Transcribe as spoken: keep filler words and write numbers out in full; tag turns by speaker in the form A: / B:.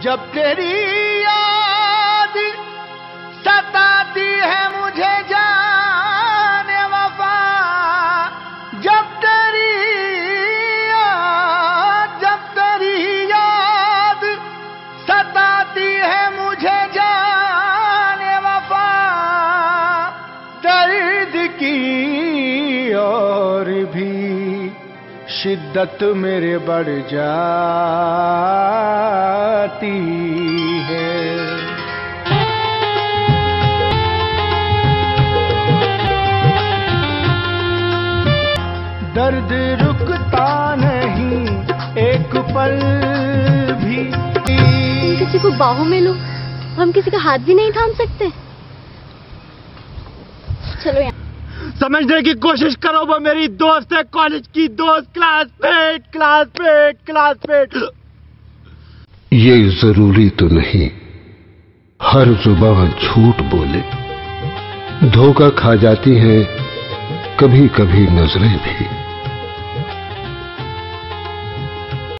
A: जब तेरी याद सताती है मुझे जाने वफा, जब तेरी याद जब तेरी याद सताती है मुझे जाने वफा, दर्द की और भी शिद्दत मेरे बढ़ जाती है। दर्द रुकता नहीं एक पल भी।
B: हम किसी को बाहों में लो, हम किसी का हाथ भी नहीं थाम सकते। चलो यहाँ
A: समझने की कोशिश करो, वो मेरी दोस्त है, कॉलेज की दोस्त, क्लासमेट क्लासमेट क्लासमेट।
C: ये जरूरी तो नहीं हर जुबान झूठ बोले, धोखा खा जाती है कभी कभी नजरें भी।